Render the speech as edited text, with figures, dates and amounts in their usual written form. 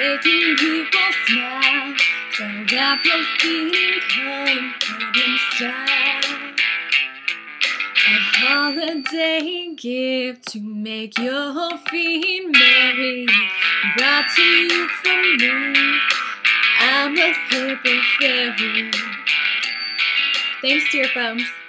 making people smile. So wrap your feeling comfort in style. A holiday gift to make your feet merry, brought to you from me. I'm a SlipperFairy. Thanks, dear folks.